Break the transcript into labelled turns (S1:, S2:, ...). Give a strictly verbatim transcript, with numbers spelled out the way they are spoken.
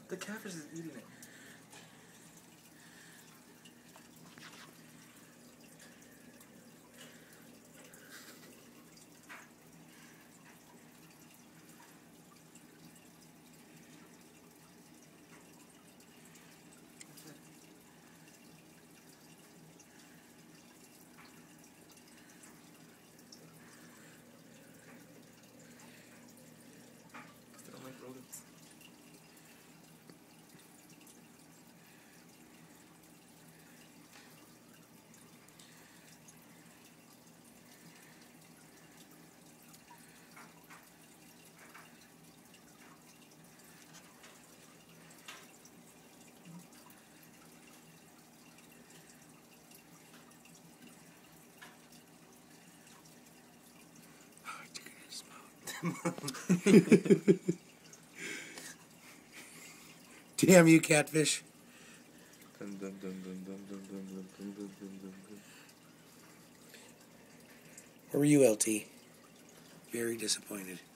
S1: The catfish is eating it. They don't like rodents.
S2: Damn you, catfish.
S1: Dun, dun, dun, dun, dun, dun, dun, dun, dun, dun, dun, dun.
S2: Where were you, L T? Very disappointed.